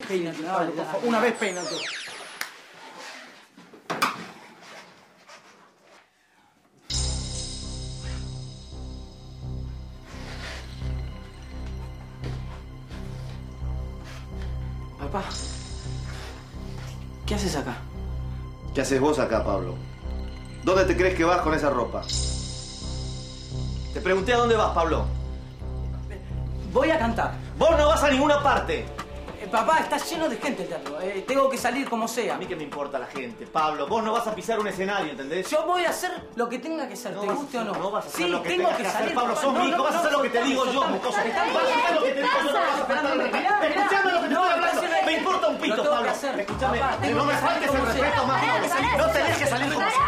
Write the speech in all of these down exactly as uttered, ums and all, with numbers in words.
Peínate, Pablo, por favor. Una vez peínate. Papá, ¿qué haces acá? ¿Qué haces vos acá, Pablo? ¿Dónde te crees que vas con esa ropa? Te pregunté a dónde vas, Pablo. Voy a cantar. ¡Vos no vas a ninguna parte! Eh, papá, está lleno de gente el teatro. Eh, tengo que salir como sea. A mí que me importa la gente, Pablo. Vos no vas a pisar un escenario, ¿entendés? Yo voy a hacer lo que tenga que hacer, no te guste o no. No vas a hacer sí, lo que tengo tengas que, que salir, hacer, Pablo. papá. Sos mi hijo, no, vas a hacer no, lo que te soltame, digo yo, soltame, mocoso. soltame. Vas a hacer lo que te digo yo, no vas a Esperame, faltar el mirá, respeto. mirá. Escuchame lo que te No, estoy hablando. no, Me importa un pito, lo tengo que Pablo. hacer. Escuchame, Papá, tengo no me que salir faltes el como sea. respeto más, Pablo. No te dejes salir como sea.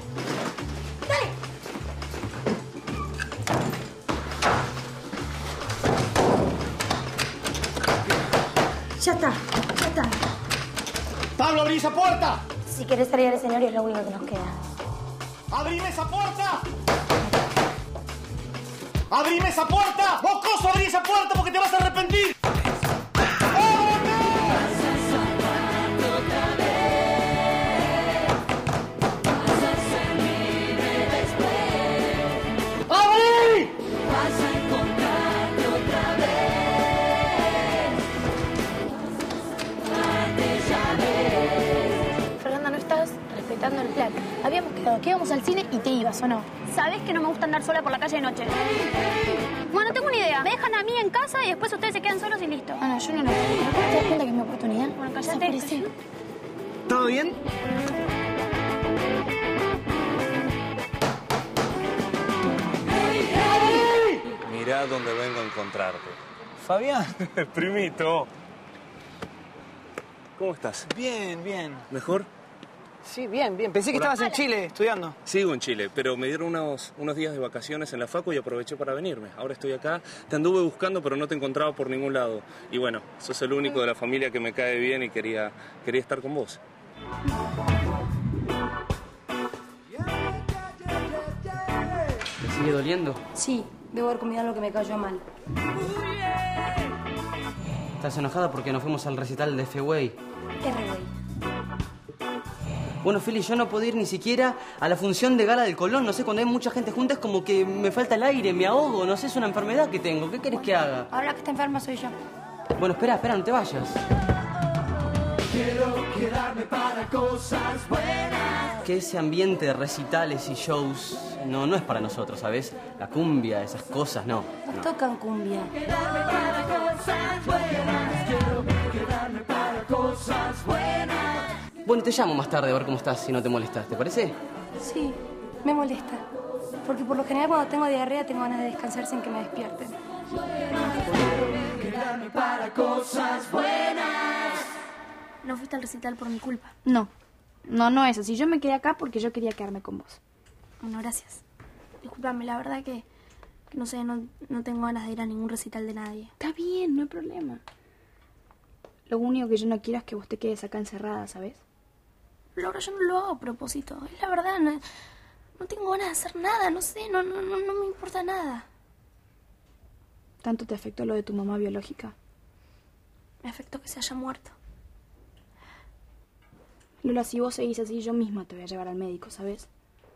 Ya está, ya está. ¡Pablo, abrí esa puerta! Si querés salir al escenario es lo único que nos queda. ¡Abrime esa puerta! ¡Abrime esa puerta! ¡Mocoso, abrí esa puerta porque te vas a arrepentir! El plan. Habíamos quedado que íbamos al cine y te ibas, ¿o no? Sabés que no me gusta andar sola por la calle de noche. Bueno, tengo una idea. Me dejan a mí en casa y después ustedes se quedan solos y listo. Ah, no, yo no lo puedo. ¿Te das cuenta que es mi oportunidad? Bueno, cállate. Desaparecí. ¿Todo bien? Mirá dónde vengo a encontrarte. Fabián. Primito. ¿Cómo estás? Bien, bien. ¿Mejor? Sí, bien, bien. Pensé que Hola. estabas en Chile estudiando. Sigo en Chile, pero me dieron unos, unos días de vacaciones en la facu y aproveché para venirme. Ahora estoy acá. Te anduve buscando, pero no te encontraba por ningún lado. Y bueno, sos el único de la familia que me cae bien y quería, quería estar con vos. ¿Te sigue doliendo? Sí, debo haber comido algo que me cayó mal. ¿Estás enojada porque nos fuimos al recital de F-Way? ¿Qué re güey? Bueno, Feli, yo no puedo ir ni siquiera a la función de gala del Colón. No sé, cuando hay mucha gente junta es como que me falta el aire, me ahogo. No sé, es una enfermedad que tengo. ¿Qué querés que haga? Ahora la que está enferma soy yo. Bueno, espera, espera, no te vayas. Quiero quedarme para cosas buenas. Que ese ambiente de recitales y shows no, no es para nosotros, ¿sabes? La cumbia, esas cosas, no. Nos no. tocan cumbia. Quedarme para cosas buenas. Quiero quedarme para cosas buenas. Bueno, te llamo más tarde a ver cómo estás, si no te molestas, ¿te parece? Sí, me molesta. Porque por lo general cuando tengo diarrea tengo ganas de descansar sin que me despierten. Quedarme para cosas buenas. No fuiste al recital por mi culpa. No, no, no es así. Yo me quedé acá porque yo quería quedarme con vos. Bueno, gracias. Discúlpame, la verdad que, que no sé, no, no tengo ganas de ir a ningún recital de nadie. Está bien, no hay problema. Lo único que yo no quiero es que vos te quedes acá encerrada, ¿sabes? Laura, yo no lo hago a propósito. Es la verdad, no, no tengo ganas de hacer nada, no sé, no, no, no, no me importa nada. ¿Tanto te afectó lo de tu mamá biológica? Me afectó que se haya muerto. Lola, si vos seguís así, yo misma te voy a llevar al médico, ¿sabes?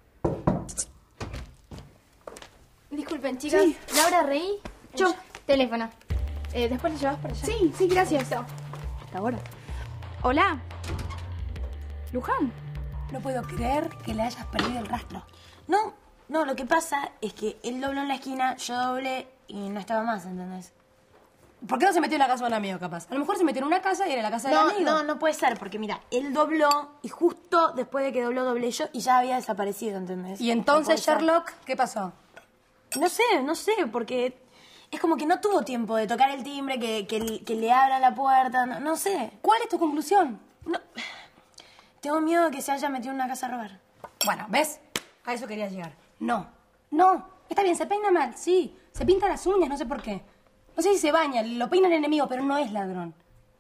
Disculpen, chicas. Sí. Laura, Rey. Yo. Teléfono. Eh, ¿Después lo llevas para allá? Sí, sí, gracias. Hasta ahora. Hola. Luján. No puedo creer que le hayas perdido el rastro. No, no, lo que pasa es que él dobló en la esquina, yo doblé y no estaba más, ¿entendés? ¿Por qué no se metió en la casa de un amigo, capaz? A lo mejor se metió en una casa y era la casa no, del amigo. No, no puede ser, porque mira, él dobló y justo después de que dobló, doblé yo y ya había desaparecido, ¿entendés? Y entonces, no Sherlock, ¿qué pasó? No sé, no sé, porque es como que no tuvo tiempo de tocar el timbre, que, que, que le abra la puerta, no, no sé. ¿Cuál es tu conclusión? No, tengo miedo de que se haya metido en una casa a robar. Bueno, ¿ves? A eso quería llegar. No, no. Está bien, se peina mal, sí. Se pinta las uñas, no sé por qué. No sé si se baña, lo peina el enemigo, pero no es ladrón.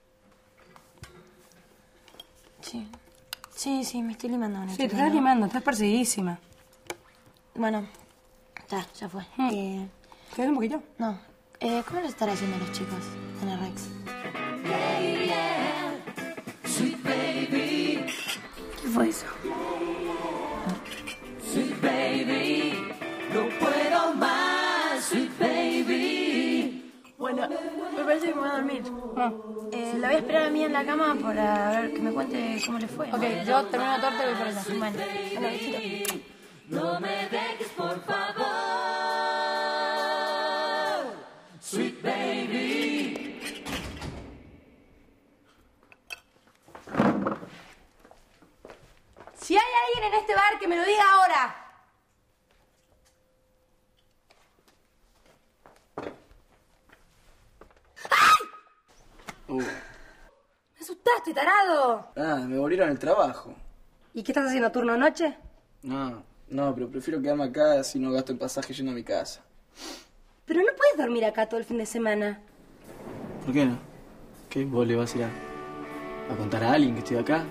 Sí, sí, sí, me estoy limando. Sí, te estás limando, estás perseguidísima. Bueno, ya, ya fue. Hmm. Eh, ¿Quieres un poquito? no. Eh, ¿Cómo lo estarán haciendo los chicos en el Rex? Yeah, yeah. fue eso? Sweet baby, no puedo más, sweet baby. Bueno, me parece que me voy a dormir. Ah. Eh, la voy a esperar a mí en la cama para ver que me cuente cómo le fue. Ok, yo termino la torta y voy por allá. Bueno, bueno, besito. No me dejes, por favor, sweet baby. Si hay alguien en este bar, que me lo diga ahora. Uh. Me asustaste, tarado. Ah, me volvieron el trabajo. ¿Y qué estás haciendo, turno noche? No, no, pero prefiero quedarme acá si no gasto el pasaje yendo a mi casa. Pero no puedes dormir acá todo el fin de semana. ¿Por qué no? ¿Qué? ¿Vos le vas a ir a, a contar a alguien que estoy acá?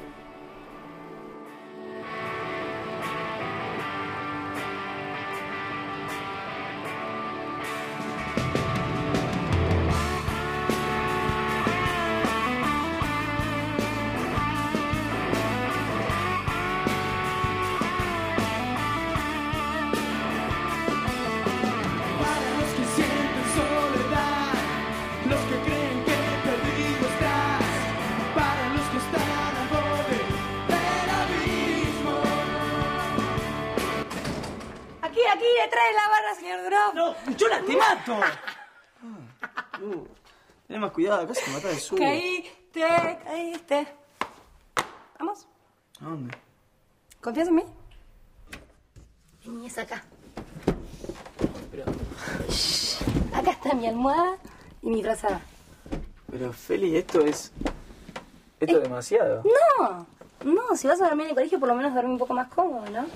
Aquí detrás de la barra, señor Groff. ¡No! ¡Chola, te mato! Ah, uh, ten más cuidado, casi te matas de suyo. Caíste, caíste. ¿Vamos? ¿A dónde? ¿Confías en mí? Vení, es acá. Pero... Acá está mi almohada y mi frazada. Pero, Feli, esto es... Esto es demasiado. No, no, si vas a dormir en el colegio, por lo menos dormir un poco más cómodo, ¿no?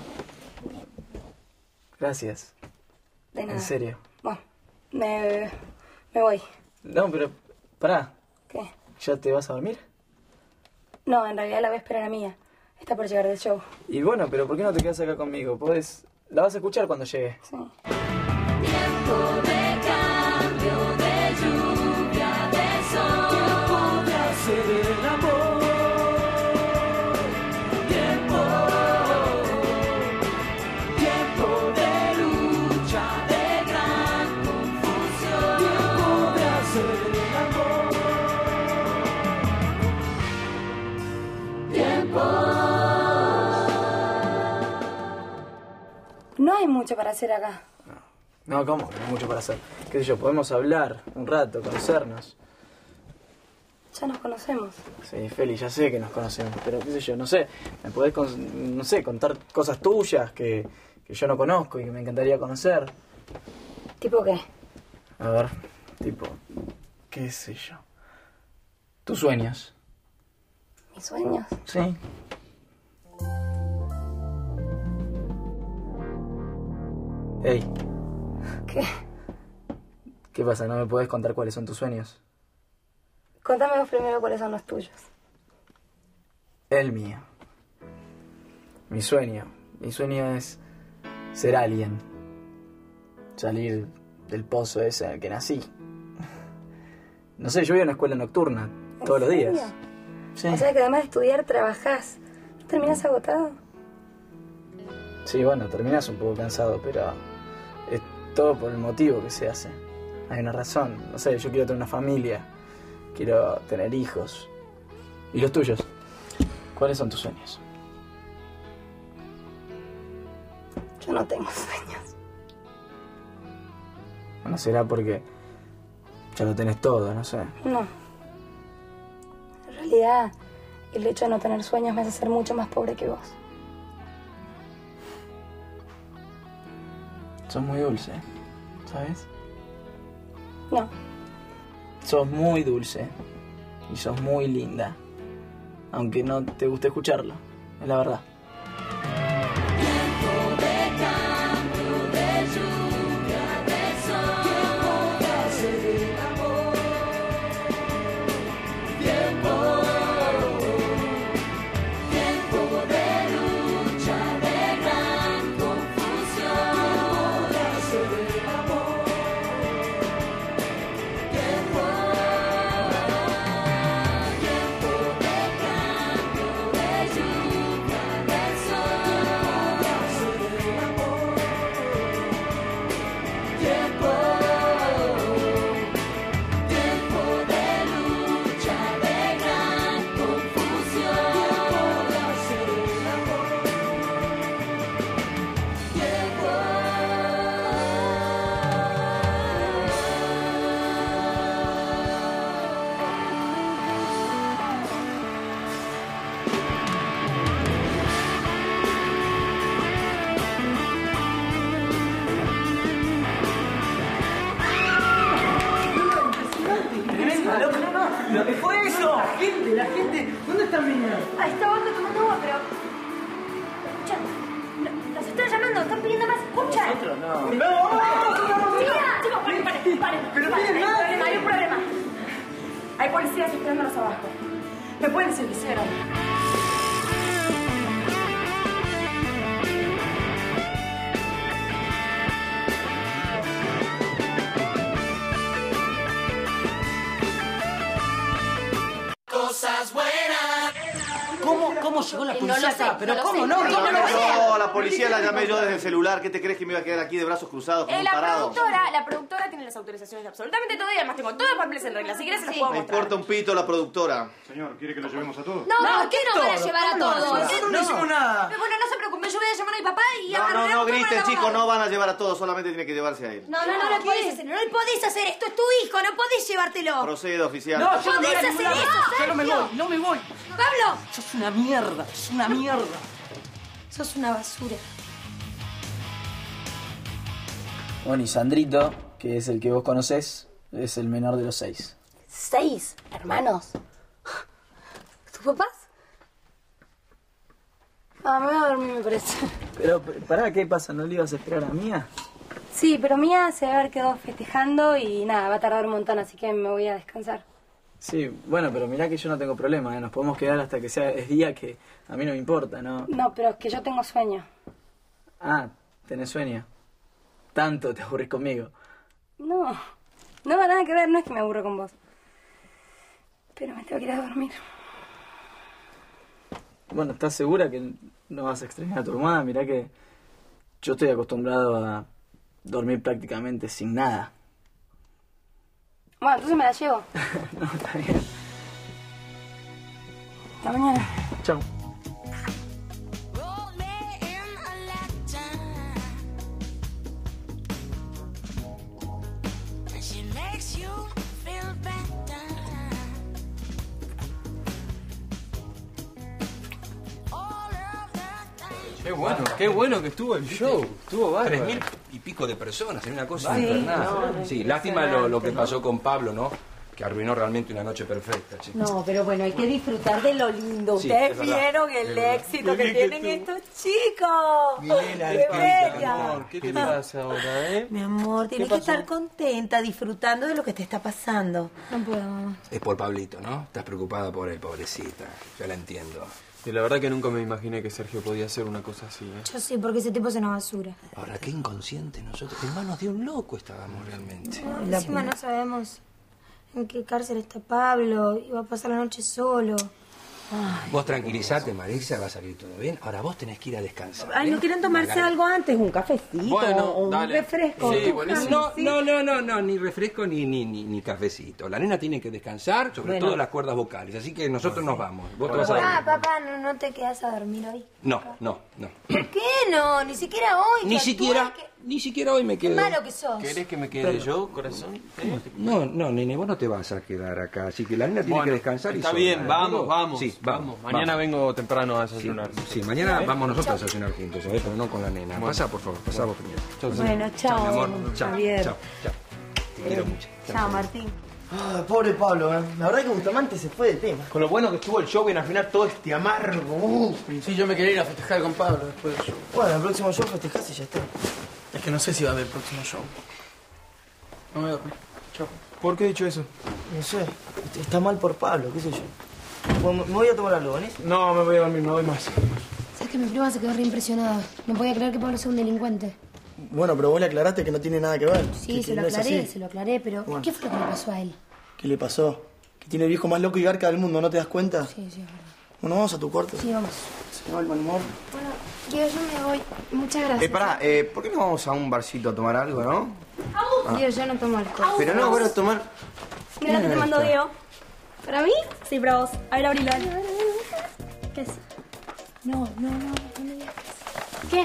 Gracias. De nada. En serio. Bueno, me, me voy. No, pero... Pará. ¿Qué? ¿Ya te vas a dormir? No, en realidad la voy a esperar a Mía. Está por llegar del show. Y bueno, pero ¿por qué no te quedas acá conmigo? Podés... La vas a escuchar cuando llegue. Sí. Tiempo de cambio, de lluvia, de sol. Tiempo de hacer el amor. Tiempo, tiempo de lucha, de gran confusión. Tiempo de hacer el amor. Tiempo. No hay mucho para hacer acá. No, ¿cómo? No hay mucho para hacer. ¿Qué sé yo? Podemos hablar un rato, conocernos. Ya nos conocemos. Sí, Feli, ya sé que nos conocemos, pero qué sé yo, no sé. Me podés, con- no sé, contar cosas tuyas que, que yo no conozco y que me encantaría conocer. ¿Tipo qué? A ver, tipo, qué sé yo. Tus sueños. ¿Mis sueños? Sí. Ey, ¿Qué? ¿qué pasa? ¿No me podés contar cuáles son tus sueños? Contame vos primero cuáles son los tuyos. El mío. Mi sueño. Mi sueño es ser alguien. Salir del pozo ese en el que nací. No sé, yo voy a una escuela nocturna todos los días. serio? Sí. O sea que además de estudiar, trabajás. ¿No terminás agotado? Sí, bueno, terminás un poco cansado, pero es todo por el motivo que se hace. Hay una razón. No sé, yo quiero tener una familia. Quiero tener hijos. ¿Y los tuyos? ¿Cuáles son tus sueños? Yo no tengo sueños. Bueno, será porque ya lo tenés todo, no sé. No. En realidad, el hecho de no tener sueños me hace ser mucho más pobre que vos. Sos muy dulce, ¿sabes? No. Sos muy dulce. Y sos muy linda. Aunque no te guste escucharlo. Es la verdad. Tiempo de cambio, de lluvia, de sol. Tiempo de hacer el amor. Tiempo, tiempo de lucha, de gran confusión. Tiempo de hacer el amor. Tiempo, tiempo de cambio, de lluvia, maestro, no. ¡No! Chicos, paren, paren, paren. Pero paren, tienen hay más. problema, hay un problema. Hay policías esperándonos abajo. ¿Me pueden decir qué hicieron? Cosas buenas. ¿Cómo, cómo llegó la policía No lo sé, acá? Pero no lo ¿cómo sé. no? No, ¿Cómo no no? lo sé. No, la policía la llamé yo desde el celular. ¿Qué te crees que me iba a quedar aquí de brazos cruzados como Eh, un la parado? productora, la productora tiene las autorizaciones de absolutamente todo y además tengo todos los papeles en regla. Si quieres se los puedo Me mostrar. importa un pito la productora. Señor, ¿quiere que lo llevemos a todos? No, No, ¿por qué ¿qué no van a todo? llevar a ¿Cómo lo van a todos? llevar? Nosotros no hicimos nada. Pero bueno, no se preocupen, yo voy a llamar a mi papá y No, no, arreglamos no todo griten, con el chicos, abogado. no van a llevar a todos, solamente tiene que llevarse a él. No, no, no, no podés hacer, no podés hacer esto, es tu hijo, no podés llevártelo. Proceda, oficial. No, yo no me voy a podés ningún hacer lado. eso, Yo no me Sergio. voy, no me voy. ¡Pablo! Sos una mierda, sos una mierda. Sos una basura. Bueno, y Sandrito, que es el que vos conocés, es el menor de los seis. ¿Seis hermanos? ¿Tus papás? Ah, me voy a dormir, me parece. Pero, pará, ¿qué pasa? ¿No le ibas a esperar a Mía? Sí, pero Mía se va a haber quedado festejando y nada, va a tardar un montón, así que me voy a descansar. Sí, bueno, pero mirá que yo no tengo problema, ¿eh? Nos podemos quedar hasta que sea es día, que a mí no me importa, ¿no? No, pero es que yo tengo sueño. Ah, ¿tenés sueño? Tanto te aburrís conmigo. No, no va nada que ver, no es que me aburro con vos. Pero me tengo que ir a dormir. Bueno, ¿estás segura que no vas a extrañar a tu hermana? Mirá que yo estoy acostumbrado a dormir prácticamente sin nada. Bueno, entonces me la llevo. No, está bien. Hasta mañana. Chao. Qué bueno, qué bueno que estuvo el show. Estuvo bárbaro. Tres mil y pico de personas, en una cosa Sí, infernal. no, no, sí, es lástima lo, lo que impresionante, pasó con Pablo, ¿no? Que arruinó realmente una noche perfecta, chicos. No, pero bueno, hay que disfrutar de lo lindo. Sí, Ustedes es verdad, vieron es el verdad. éxito Qué que bien que tienen estuvo. estos chicos. Milena, ¡Qué el bella! amor, ¿Qué te pasa ahora, eh? Mi amor, tienes que estar contenta, disfrutando de lo que te está pasando. No puedo, mamá. Es por Pablito, ¿no? Estás preocupada por él, pobrecita. Yo la entiendo. Y la verdad que nunca me imaginé que Sergio podía hacer una cosa así, ¿eh? Yo sí, porque ese tipo es una basura. Ahora, qué inconsciente nosotros. En manos de un loco estábamos realmente. No, encima no sabemos en qué cárcel está Pablo y va a pasar la noche solo. Vos tranquilizate, Marisa, va a salir todo bien. Ahora vos tenés que ir a descansar. Ay, ¿no ¿eh? quieren tomarse Margarita. algo antes? ¿Un cafecito? Bueno, o un dale. refresco? Sí, ¿Un buenísimo. No, cafecito? no, no, no, no, ni refresco ni, ni, ni, ni cafecito. La nena tiene que descansar, sobre Bueno. todo las cuerdas vocales. Así que nosotros nos vamos. Vos te vas a Ah, dormir. papá, ¿no, no te quedas a dormir hoy? No, no, no. ¿Por qué no? Ni siquiera hoy. Ni que siquiera, actúes, que- ni siquiera hoy me Qué quedo. malo que sos. ¿Querés que me quede Pero- yo, corazón? ¿Eh? No, no, nene, vos no te vas a quedar acá. Así que la nena tiene Bueno, que descansar y está sola, bien, ¿de vamos, acuerdo? vamos. Sí, vamos. Mañana vamos. vengo temprano a desayunar. Sí, mañana ¿Eh? vamos nosotros a desayunar juntos, ¿sabes? Pero no con la nena. Bueno. Pasá, por favor, pasá vos primero. Bueno, chao, mi amor. Chao, Javier. chao, chao. Te quiero mucho. Chao, Martín. Ah, pobre Pablo, ¿eh? La verdad que Bustamante se fue de tema. Con lo bueno que estuvo el show y al final todo este amargo. Uh. Sí, yo me quería ir a festejar con Pablo después del show. Bueno, el próximo show festejás y ya está. Es que no sé si va a haber el próximo show. No me duermo. Chao. ¿Por qué he dicho eso? No sé. Está mal por Pablo, qué sé yo. Bueno, me voy a tomar algo, ¿venís? No, me voy a dormir, no doy más. ¿Sabes que mi prima se quedó re impresionada? No podía creer que Pablo sea un delincuente. Bueno, pero vos le aclaraste que no tiene nada que ver. Sí, que- se que lo no es aclaré, así. se lo aclaré, pero Bueno. ¿qué fue lo que le pasó a él? ¿Qué le pasó? Que tiene el viejo más loco y garca del mundo, ¿no te das cuenta? Sí, sí, es verdad. Bueno, vamos a tu cuarto. Sí, vamos. Se me va el mal humor. Bueno, Diego, yo me voy. Muchas gracias. Eh, pará, eh, ¿por qué no vamos a un barcito a tomar algo, no? Ah. Diego, yo no tomo alcohol. Pero no, bueno, tomar... Mira lo que te mandó Diego. ¿Para mí? Sí, para vos. A ver, abrilo. ¿Qué es? No, no, no, no me digas. ¿Qué?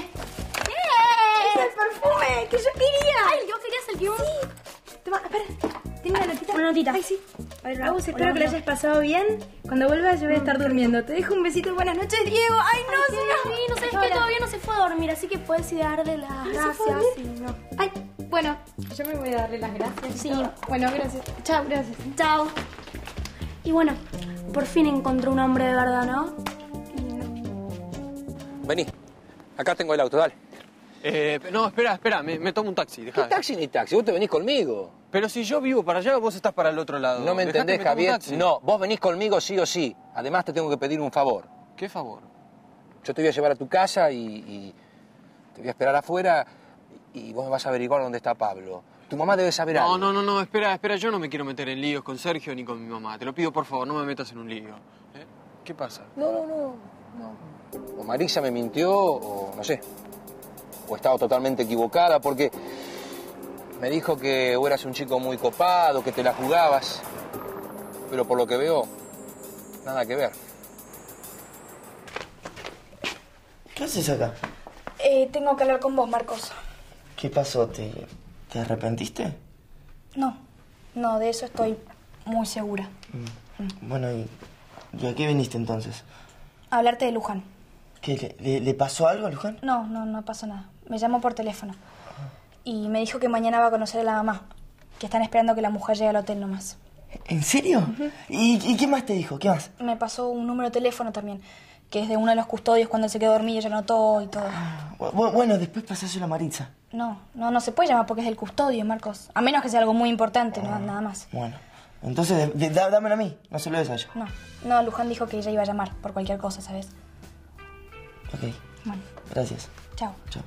¡Es el perfume que yo quería! ¡Ay, yo querías el que vos! Sí. Toma, espera. ¿Tienes una notita? Una notita. Ay, sí. A ver, Agus, espero que lo hayas pasado bien. Cuando vuelvas yo voy a estar durmiendo. Te dejo un besito y buenas noches, Diego. ¡Ay, no! Ay, sí, sí, no, no sabes que todavía no se fue a dormir, así que puedes ir a darle las ¿No se gracias. fue a dormir? Sí, no. Ay, bueno, yo me voy a darle las gracias. Sí. Bueno, gracias. Chao, gracias. Chao. Y bueno, por fin encontró un hombre de verdad, ¿no? Vení, acá tengo el auto, dale. Eh, no, espera, espera, me, me tomo un taxi. Dejá. ¿Qué taxi ni taxi? Vos te venís conmigo. Pero si yo vivo para allá, vos estás para el otro lado. No me Dejá entendés, que me tome un Javier. taxi. No, vos venís conmigo sí o sí. Además te tengo que pedir un favor. ¿Qué favor? Yo te voy a llevar a tu casa y, y te voy a esperar afuera y vos me vas a averiguar dónde está Pablo. Tu mamá debe saber No, algo. no, no, no, espera, espera, yo no me quiero meter en líos con Sergio ni con mi mamá. Te lo pido, por favor, no me metas en un lío. ¿Eh? ¿Qué pasa? No, no, no, no. O Marisa me mintió o no sé. O estaba totalmente equivocada porque me dijo que vos eras un chico muy copado, que te la jugabas. Pero por lo que veo, nada que ver. ¿Qué haces acá? Eh, tengo que hablar con vos, Marcos. ¿Qué pasó? ¿Te, te arrepentiste? No, no, de eso estoy muy segura. Bueno, ¿y, ¿y a qué viniste entonces? A hablarte de Luján. ¿Qué, le, le, le pasó algo a Luján? No, no, no pasó nada. Me llamó por teléfono. Y me dijo que mañana va a conocer a la mamá. Que están esperando que la mujer llegue al hotel nomás. ¿En serio? Uh-huh. ¿Y, ¿Y qué más te dijo? ¿Qué más? Me pasó un número de teléfono también. Que es de uno de los custodios cuando él se quedó dormido, ella anotó y todo. Bueno, bueno después pasáselo a Maritza. No, no, no se puede llamar porque es del custodio, Marcos. A menos que sea algo muy importante, no, nada más. Bueno, entonces de, de, dámelo a mí, no se lo des a ella. No, no, Luján dijo que ella iba a llamar por cualquier cosa, ¿sabes? Ok. Bueno. Gracias. Chao. Chao.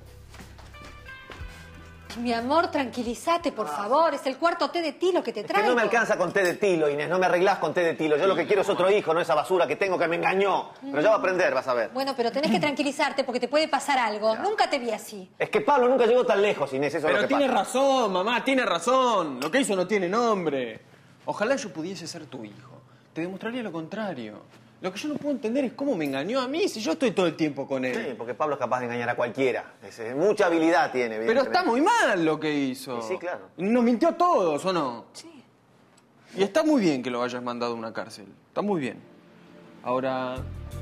Mi amor, tranquilízate, por favor. Es el cuarto té de tilo que te Es traigo. que no me alcanza con té de tilo, Inés. No me arreglás con té de tilo. Yo lo que quiero es otro hijo, no esa basura que tengo que me engañó. Pero ya va a aprender, vas a ver. Bueno, pero tenés que tranquilizarte porque te puede pasar algo. Nunca te vi así. Es que Pablo nunca llegó tan lejos, Inés. Eso Pero es lo que tiene pasa. razón, mamá, tiene razón. Lo que hizo no tiene nombre. Ojalá yo pudiese ser tu hijo. Te demostraría lo contrario. Lo que yo no puedo entender es cómo me engañó a mí si yo estoy todo el tiempo con él. Sí, porque Pablo es capaz de engañar a cualquiera. Es, es, mucha habilidad tiene, Pero está muy mal lo que hizo. Y sí, claro. Nos mintió a todos, ¿o no? Sí. Y está muy bien que lo hayas mandado a una cárcel. Está muy bien. Ahora,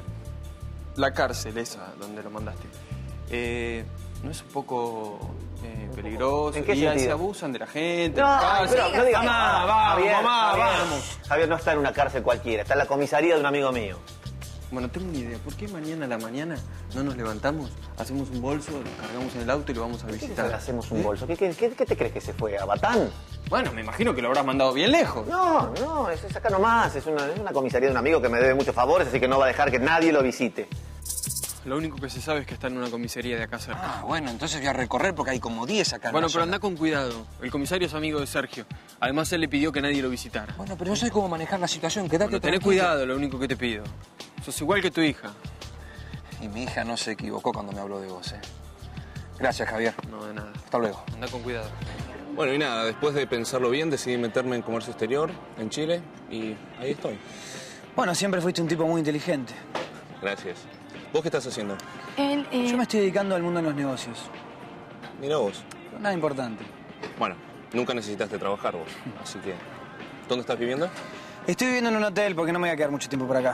la cárcel esa donde lo mandaste, eh, ¿no es un poco eh, peligroso? ¿En qué y ahí sentido? se abusan de la gente. No, la pero no digas Mamá, vamos, Javier, mamá, Javier. vamos. Javier no está en una cárcel cualquiera, está en la comisaría de un amigo mío. Bueno, tengo una idea. ¿Por qué mañana a la mañana no nos levantamos, hacemos un bolso, lo cargamos en el auto y lo vamos a visitar? ¿Qué hacemos un bolso? ¿Qué, qué, qué, qué te crees que se fue? ¿A Batán? Bueno, me imagino que lo habrás mandado bien lejos. No, no, es, es acá nomás. Es una, es una comisaría de un amigo que me debe muchos favores, así que no va a dejar que nadie lo visite. Lo único que se sabe es que está en una comisaría de acá cerca. Ah, bueno, entonces voy a recorrer porque hay como diez acá en Bueno, la pero zona. anda con cuidado. El comisario es amigo de Sergio. Además, él le pidió que nadie lo visitara. Bueno, pero yo sé cómo manejar la situación. Quédate Bueno, tené tranquilo. cuidado, lo único que te pido. Sos igual que tu hija. Y mi hija no se equivocó cuando me habló de vos, ¿eh? Gracias, Javier. No, de nada. Hasta luego. Anda con cuidado. Bueno, y nada, después de pensarlo bien, decidí meterme en comercio exterior, en Chile, y ahí estoy. Bueno, siempre fuiste un tipo muy inteligente. Gracias. ¿Vos qué estás haciendo? Él, eh... Yo me estoy dedicando al mundo de los negocios. Mira vos. Nada importante. Bueno, nunca necesitaste trabajar vos, así que... ¿Dónde estás viviendo? Estoy viviendo en un hotel porque no me voy a quedar mucho tiempo por acá.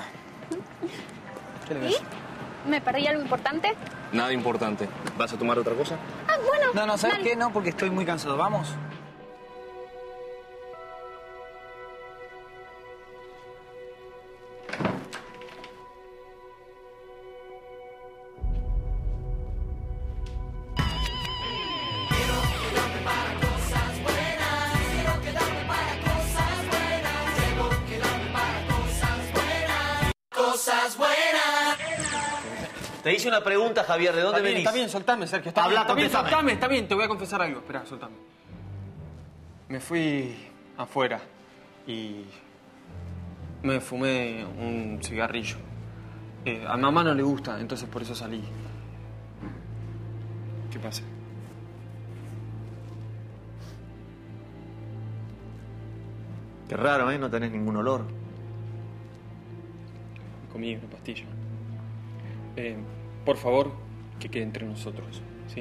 ¿Qué le ves? ¿Me perdí algo importante? Nada importante. ¿Vas a tomar otra cosa? Ah, bueno. No, no, ¿sabes dale. qué? No, porque estoy muy cansado. ¿Vamos? Cosas buenas. Te hice una pregunta, Javier, ¿de dónde Está bien, venís? está bien, soltame, Sergio. Está Habla, bien, está bien, contestame. soltame, está bien. Te voy a confesar algo. Espera, soltame. Me fui afuera y me fumé un cigarrillo. Eh, a mamá no le gusta, entonces por eso salí. ¿Qué pasa? Qué raro, ¿eh? No tenés ningún olor. Comí una pastilla. Eh, por favor, que quede entre nosotros, ¿sí?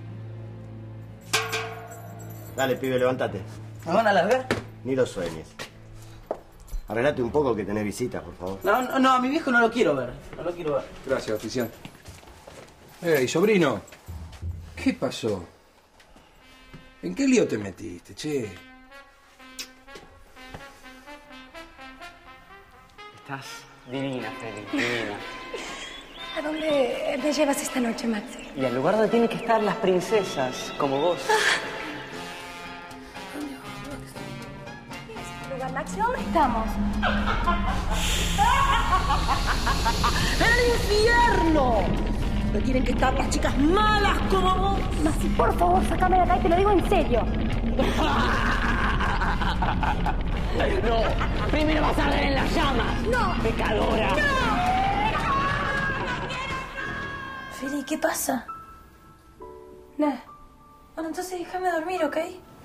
Dale, pibe, levántate. ¿Nos van a largar? Ni lo sueñes. Arreglate un poco que tenés visitas, por favor. No, no, no, a mi viejo no lo quiero ver. No lo quiero ver. Gracias, oficial. Ey, sobrino. ¿Qué pasó? ¿En qué lío te metiste, che? Estás divina, Feli, divina. ¿A dónde me llevas esta noche, Maxi? Y al lugar donde tienen que estar las princesas, como vos. Lugar, Maxi, ¿dónde estamos? ¡En el infierno! ¿No quieren que están las chicas malas como vos? Maxi, por favor, sácame de acá y te lo digo en serio. No, primero vas a arder en las llamas. No. Pecadora. No. Feli, ¿qué pasa? Nada. Bueno, entonces déjame dormir, ¿ok?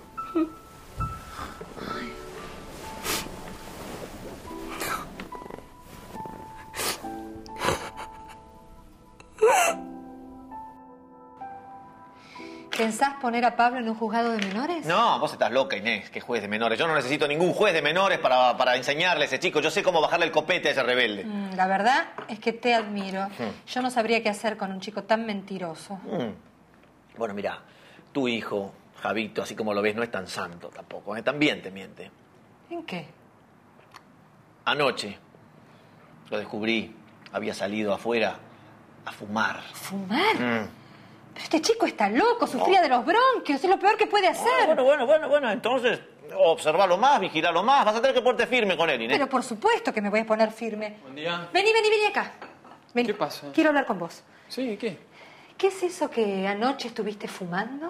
¿Pensás poner a Pablo en un juzgado de menores? No, vos estás loca, Inés, que juez de menores. Yo no necesito ningún juez de menores para, para enseñarle a ese chico. Yo sé cómo bajarle el copete a ese rebelde. Mm, la verdad es que te admiro. Hmm. Yo no sabría qué hacer con un chico tan mentiroso. Mm. Bueno, mira, tu hijo, Javito, así como lo ves, no es tan santo tampoco, ¿eh? También te miente. ¿En qué? Anoche lo descubrí, había salido afuera a fumar. ¿Fumar? Mm. Pero este chico está loco, sufría de los bronquios, es lo peor que puede hacer. Ah, bueno, bueno, bueno, bueno, entonces observalo más, vigilalo más, vas a tener que ponerte firme con él, Inés. Pero por supuesto que me voy a poner firme. Buen día. Vení, vení, vení acá. Vení. ¿Qué pasa? Quiero hablar con vos. Sí, ¿qué? ¿Qué es eso que anoche estuviste fumando?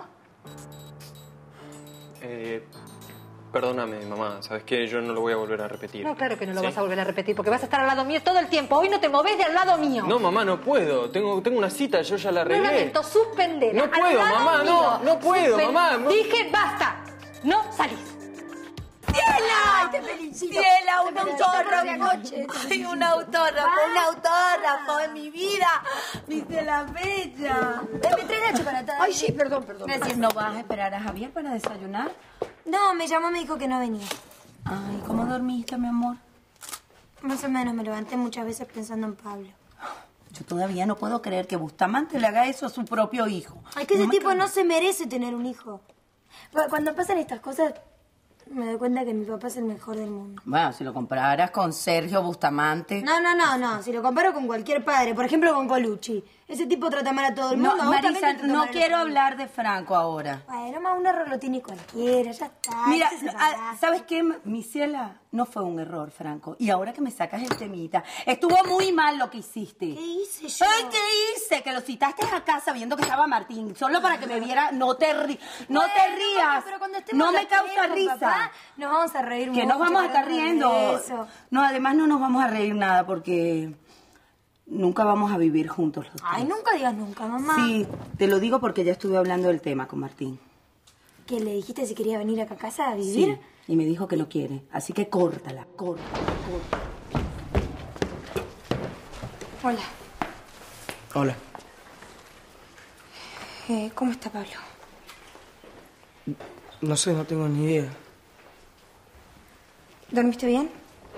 Eh, perdóname, mamá. ¿Sabes qué? Yo no lo voy a volver a repetir. No, claro que no lo ¿Sí? vas a volver a repetir, porque vas a estar al lado mío todo el tiempo. Hoy no te movés de al lado mío. No, mamá, no puedo. Tengo, tengo una cita, yo ya la Lo arreglé. lamento, suspendela. No Al puedo, lado mamá, mío. no, no puedo, Suspen- mamá, no- Dije basta. No salís. ¡Diela! ¡Te felicito! ¡Diela, un autógrafo! ¡Ay, un autógrafo, un autógrafo en mi vida! ¡Viste la bella! ¿Me traes la chocolatada? Ay, sí, perdón, perdón. Gracias. ¿No vas a esperar a Javier para desayunar? No, me llamó, me dijo que no venía. Ay, ¿cómo dormiste, mi amor? Más o menos, me levanté muchas veces pensando en Pablo. Yo todavía no puedo creer que Bustamante le haga eso a su propio hijo. Ay, que ese No me tipo cabe. no se merece tener un hijo. Cu- Cuando pasan estas cosas, me doy cuenta que mi papá es el mejor del mundo. Bueno, si lo compararas con Sergio Bustamante... No, no, no, no. Si lo comparo con cualquier padre, por ejemplo con Colucci. Ese tipo trata mal a todo el mundo. No, a vos también Marisa, te trata no mal a quiero los hablar de Franco ahora. Bueno, más un error lo tiene cualquiera, ya está. Mira, Ese es ah, barato. ¿sabes qué, mi ciela? No fue un error, Franco. Y ahora que me sacas el temita, estuvo muy mal lo que hiciste. ¿Qué hice yo? Ay, ¿qué hice? Que lo citaste acá sabiendo que estaba Martín, solo para que me viera. No te ri no Bueno, te rías. pero cuando estemos No me los tres causa con risa. papá, nos vamos a reír Que mucho. nos vamos a estar hablando de riendo. eso. No, además no nos vamos a reír nada porque nunca vamos a vivir juntos los tres. Ay, nunca digas nunca, mamá. Sí, te lo digo porque ya estuve hablando del tema con Martín. ¿Que le dijiste si quería venir acá a casa a vivir? Sí, y me dijo que no quiere. Así que córtala, córtala, córtala. Hola. Hola. Eh, ¿Cómo está Pablo? No sé, no tengo ni idea. ¿Dormiste bien?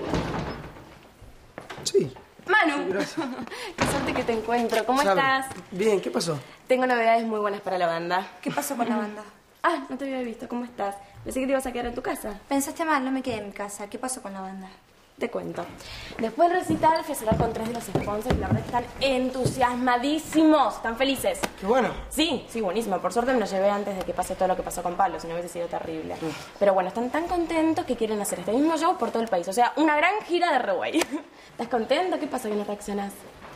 Sí. Manu, qué suerte que te encuentro. ¿Cómo Sabe. estás? Bien, ¿qué pasó? Tengo novedades muy buenas para la banda. ¿Qué pasó con la banda? Ah, no te había visto. ¿Cómo estás? Pensé que te ibas a quedar en tu casa. Pensaste mal, no me quedé en mi casa. ¿Qué pasó con la banda? Te cuento. Después del recital fui a cenar con tres de los sponsors y la verdad están entusiasmadísimos. Están felices. Qué bueno. Sí, sí, buenísimo. Por suerte me lo llevé antes de que pase todo lo que pasó con Pablo, si no hubiese sido terrible. Pero bueno, están tan contentos que quieren hacer este mismo show por todo el país. O sea, una gran gira de Reway. ¿Estás contento? ¿Qué pasa que no reaccionás?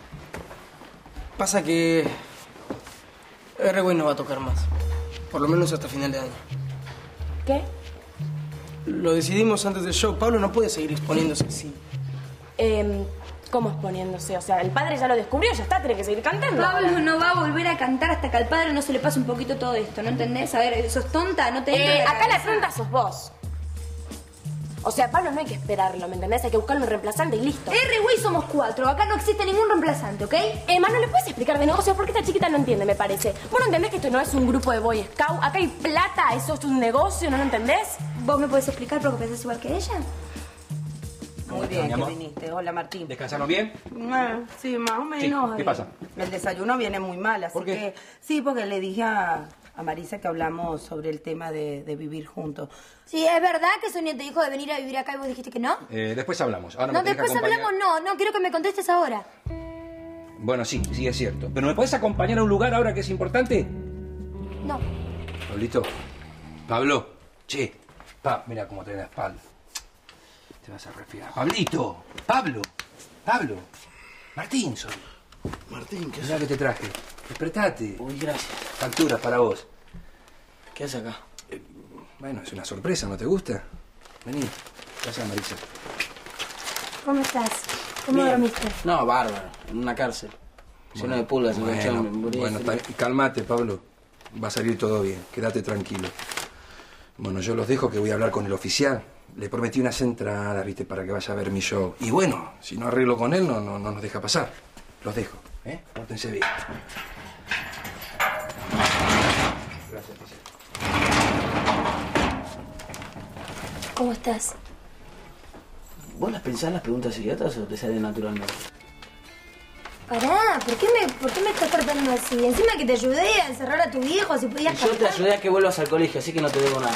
Pasa que R-Way no va a tocar más. Por lo menos hasta final de año. ¿Qué? Lo decidimos antes del show. Pablo no puede seguir exponiéndose así. Eh, ¿Cómo exponiéndose? O sea, el padre ya lo descubrió, ya está, tiene que seguir cantando. Pablo no va a volver a cantar hasta que al padre no se le pase un poquito todo esto, ¿no entendés? A ver, sos tonta, no te entra en Eh, la acá la cabeza. tonta sos vos. O sea, Pablo no hay que esperarlo, ¿me entendés? Hay que buscarle un reemplazante y listo. R-Way somos cuatro, acá no existe ningún reemplazante, ¿ok? Eh, Manu, ¿le puedes explicar de negocios? Porque esta chiquita no entiende, me parece. ¿Vos no entendés que esto no es un grupo de Boy Scout? Acá hay plata, eso es un negocio, ¿no lo entendés? ¿Vos me podés explicar por qué pensás igual que ella? Muy bien que viniste. Hola, Martín. ¿Descansaron bien? Ah, sí, más o menos. Sí, ¿qué eh, pasa? El desayuno viene muy mal, así ¿Por qué? que... Sí, porque le dije a, a Marisa que hablamos sobre el tema de, de vivir juntos. Sí, ¿es verdad que Sonia te dijo de venir a vivir acá y vos dijiste que no? Eh, después hablamos. Ahora No, me tenés que después acompañar. hablamos, no, no, quiero que me contestes ahora. Bueno, sí, sí es cierto. ¿Pero me puedes acompañar a un lugar ahora que es importante? No. Pablito. Pablo. Che. Pa, mira cómo te da la espalda. Te vas a resfriar. Pablito. Pablo. Pablo. Martín soy. Martín, ¿qué Mirá que te traje. Despertate. Uy, gracias. Facturas para vos. ¿Qué haces acá? Eh, bueno, es una sorpresa, ¿no te gusta? Vení. Gracias, Marisa. ¿Cómo estás? ¿Cómo dormiste? No, bárbaro. En una cárcel. Lleno de pulgas, en el Bueno, colchón, me morí de bueno frío. ta- calmate, Pablo. Va a salir todo bien. Quédate tranquilo. Bueno, yo los dejo que voy a hablar con el oficial. Le prometí unas entradas, viste, para que vaya a ver mi show. Y bueno, si no arreglo con él, no, no, no nos deja pasar. Los dejo, ¿eh? Pórtense bien. Gracias, Ticia. ¿Cómo estás? ¿Vos las pensás las preguntas idiotas o te salen naturalmente? Pará, ¿por qué, me, ¿por qué me estás tratando así? Encima que te ayudé a encerrar a tu viejo, si podías Y yo te cantar. ayudé a que vuelvas al colegio, así que no te debo nada.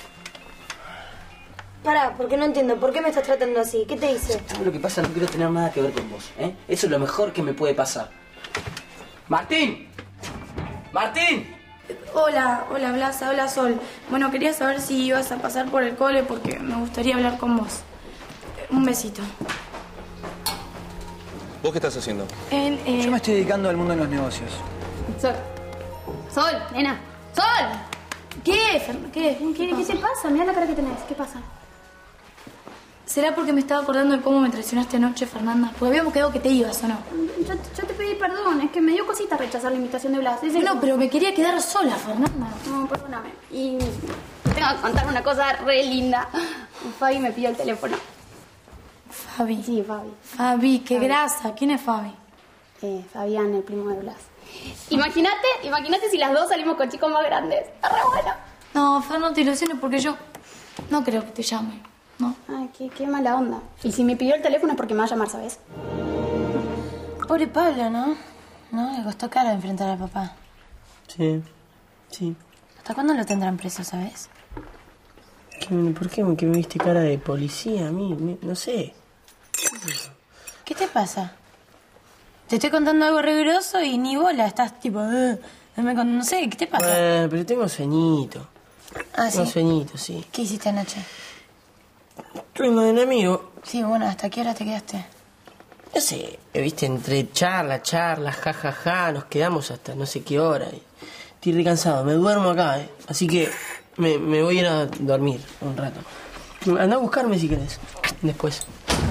Pará, porque no entiendo. ¿Por qué me estás tratando así? ¿Qué te hice? ¿Sabes lo que pasa? No quiero tener nada que ver con vos, ¿eh? Eso es lo mejor que me puede pasar. ¡Martín! ¡Martín! Hola, hola Blasa, hola Sol. Bueno, quería saber si ibas a pasar por el cole porque me gustaría hablar con vos. Un besito. ¿Vos qué estás haciendo? Él, eh... Yo me estoy dedicando al mundo de los negocios. Sol. Sol, nena. Sol. ¿Qué? Fer- ¿Qué? ¿Qué, ¿Qué se pasa? Mira la cara que tenés. ¿Qué pasa? ¿Será porque me estaba acordando de cómo me traicionaste anoche, Fernanda? Porque habíamos quedado que te ibas, ¿o no? Yo, yo te pedí perdón, es que me dio cosita rechazar la invitación de Blas. Ese- No, pero me quería quedar sola, Fernanda. No, perdóname. Y te tengo que contar una cosa re linda. Fabi me pidió el teléfono. Fabi. Sí, Fabi. Fabi, qué Fabi. grasa. ¿Quién es Fabi? Eh, Fabián, el primo de Blas. Imagínate, imagínate si las dos salimos con chicos más grandes. Está re bueno. No, Fer, no te ilusiones porque yo no creo que te llame. No. Ay, qué, qué mala onda. Y si me pidió el teléfono es porque me va a llamar, ¿sabes? Pobre Pablo, ¿no? ¿No? Le costó caro enfrentar al papá. Sí, sí. ¿Hasta cuándo lo tendrán preso, sabes? ¿Qué- ¿Por qué? ¿Que me viste cara de policía a mí? Me- No sé. ¿Qué te pasa? Te estoy contando algo riguroso y ni bola. Estás tipo... "Eh, no, me con- no sé, ¿qué te pasa? Bueno, pero tengo sueñito. Ah, ¿sí? Tengo sueñito, sí. ¿Qué hiciste anoche? Estuve con un amigo. Sí, bueno, ¿hasta qué hora te quedaste? No sé, viste, entre charla, charla, ja, ja, ja, nos quedamos hasta no sé qué hora. Y estoy re cansado, me duermo acá, ¿eh? Así que me, me voy a ir a dormir un rato. Anda a buscarme si querés, después.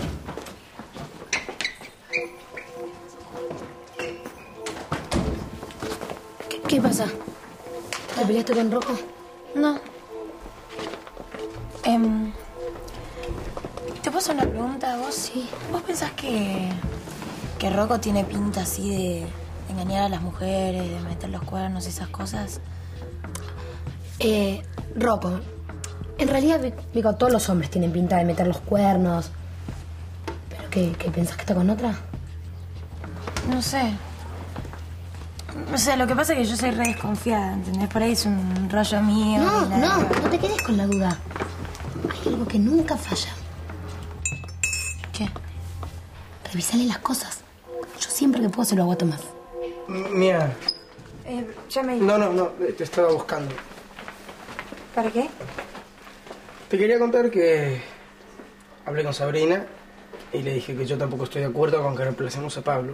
¿Qué, qué pasa? ¿Te peleaste con Rocco? No. Em, ¿Te puedo hacer una pregunta a vos? Sí. ¿Vos pensás que, que Rocco tiene pinta así de engañar a las mujeres, de meter los cuernos y esas cosas? Eh, Rocco. En realidad, digo, todos los hombres tienen pinta de meter los cuernos. ¿Pero qué? ¿Qué pensás que está con otra? No sé. O sea, lo que pasa es que yo soy re desconfiada, ¿entendés? Por ahí es un rollo mío. No, y la- no, no te quedes con la duda. Hay algo que nunca falla. ¿Qué? Revisale las cosas. Yo siempre que puedo se lo hago a Tomás. Mira. Eh, ya me... No, no, no, te estaba buscando. ¿Para qué? Te quería contar que hablé con Sabrina y le dije que yo tampoco estoy de acuerdo con que reemplacemos a Pablo.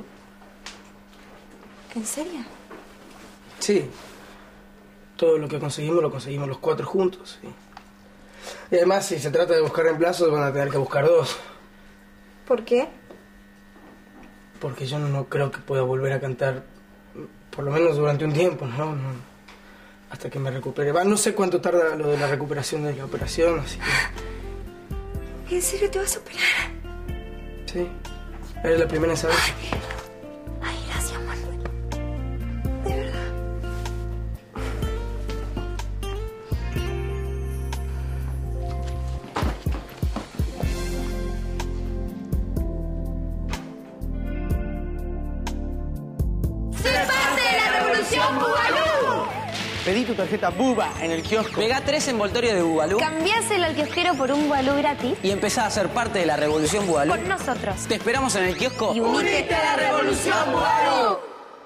¿En serio? Sí. Todo lo que conseguimos lo conseguimos los cuatro juntos. Sí. Y además, si se trata de buscar reemplazos, van a tener que buscar dos. ¿Por qué? Porque yo no creo que pueda volver a cantar, por lo menos durante un tiempo, ¿no? No. Hasta que me recupere. Va, no sé cuánto tarda lo de la recuperación de la operación, así que... ¿En serio te vas a operar? Sí. Eres la primera en saber. Ay, gracias, Manuel. De verdad. ¡Sé parte de la revolución Bugalú! Pedí tu tarjeta Buba en el kiosco. Pegá tres envoltorios de Bubalú Cambiáselo al kiosquero por un Bubalú gratis. y empezá a ser parte de la revolución Bubalú. Con nosotros. Te esperamos en el kiosco. Y unite a la revolución Bubalú.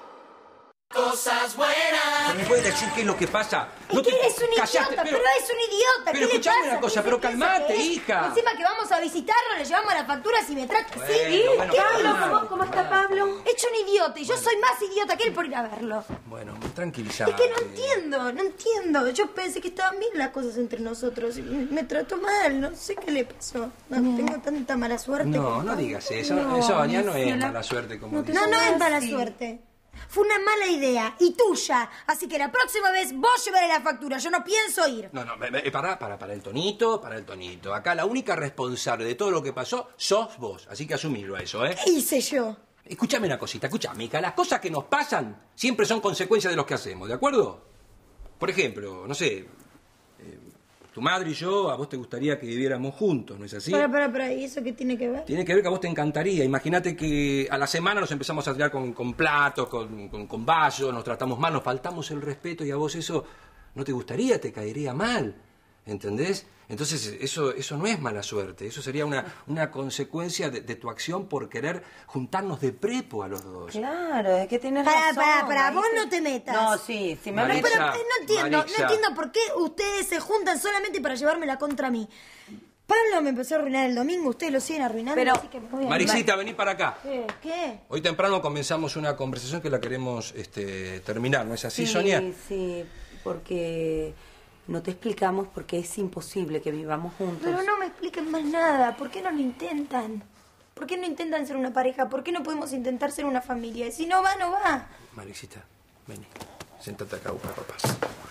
Cosas buenas. ¿Me puedes decir qué es lo que pasa? Es que eres un idiota, pero, es un idiota. Pero ¿Qué le escuchame pasa? una cosa, ¿Qué pero se piensa calmate, que es? hija. Encima que vamos a visitarlo, le llevamos las facturas y me trata así. Bueno, bueno, ¿Qué calma. Pablo? ¿Cómo, ¿Cómo está Pablo? Hecho un idiota y yo soy más idiota que él por ir a verlo. Bueno, tranquilízate. Es que no entiendo, no entiendo. Yo pensé que estaban bien las cosas entre nosotros y me trató mal. No sé qué le pasó. No, tengo tanta mala suerte. No, no digas eso. Eso ya no es mala suerte como dices. No, no es mala suerte. Fue una mala idea y tuya. Así que la próxima vez vos llevaré la factura. Yo no pienso ir. No, no, eh, para, para, para el tonito, para el tonito. Acá la única responsable de todo lo que pasó sos vos. Así que asumilo a eso, ¿eh? ¿Qué hice yo? Escúchame una cosita, escúchame, hija. Las cosas que nos pasan siempre son consecuencias de los que hacemos, ¿de acuerdo? Por ejemplo, no sé, eh, tu madre y yo, a vos te gustaría que viviéramos juntos, ¿no es así? Para, para, para. ¿Y eso qué tiene que ver? Tiene que ver que a vos te encantaría. Imagínate que a la semana nos empezamos a tirar con, con platos, con, con, con vasos, nos tratamos mal, nos faltamos el respeto y a vos eso no te gustaría, te caería mal. ¿Entendés? Entonces eso, eso no es mala suerte, eso sería una, una consecuencia de, de tu acción por querer juntarnos de prepo a los dos. Claro, es que tienes Para, razón. para, para. Vos Marisa. no te metas. No, sí, si me No, meto... pero, eh, no entiendo, Marisa. no entiendo por qué ustedes se juntan solamente para llevármela contra mí. Pablo me empezó a arruinar el domingo, ustedes lo siguen arruinando, Pero- así que me voy a... Marisita, vení para acá. ¿Qué? ¿Qué? Hoy temprano comenzamos una conversación que la queremos este, terminar, ¿no es así, sí, Sonia? Sí, porque no te explicamos por qué es imposible que vivamos juntos. Pero no me expliquen más nada. ¿Por qué no lo intentan? ¿Por qué no intentan ser una pareja? ¿Por qué no podemos intentar ser una familia? Y si no va, no va. Marisita, vení. Séntate acá a buscar papás.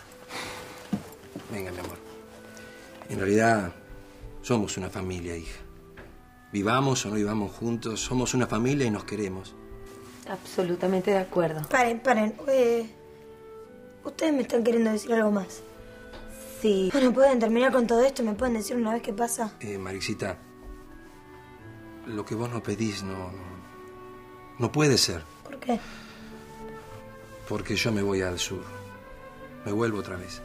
Venga, mi amor. En realidad, somos una familia, hija. Vivamos o no vivamos juntos, somos una familia y nos queremos. Absolutamente de acuerdo. Paren, paren. Eh, ustedes me están queriendo decir algo más. Sí. Bueno, pueden terminar con todo esto. ¿Me pueden decir una vez qué pasa? Eh, Marisita, lo que vos no pedís no, no, no puede ser. ¿Por qué? Porque yo me voy al sur. Me vuelvo otra vez.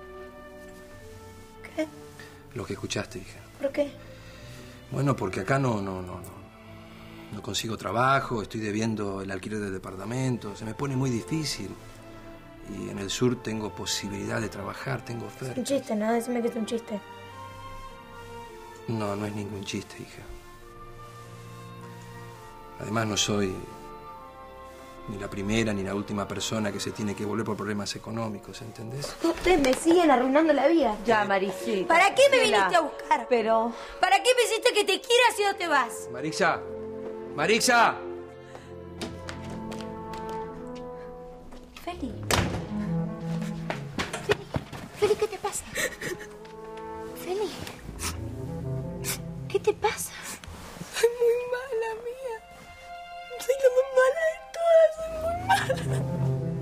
¿Qué? Lo que escuchaste, hija. ¿Por qué? Bueno, porque acá no, no, no, no. No consigo trabajo, estoy debiendo el alquiler del departamento, se me pone muy difícil. Y en el sur tengo posibilidad de trabajar, tengo Es un oferta. chiste, ¿no? Decime que es un chiste. No, no es ningún chiste, hija. Además no soy ni la primera ni la última persona que se tiene que volver por problemas económicos, ¿entendés? Ustedes me siguen arruinando la vida. Ya, Marisita. ¿Para qué me Vela. viniste a buscar? Pero... ¿Para qué me hiciste que te quiera si no te vas? Marixa, Marixa. Feli. Feli. Feli, ¿qué te pasa? Feli. ¿Qué te pasa? Soy muy mala, mía. Soy la más mala de todas, soy muy mala.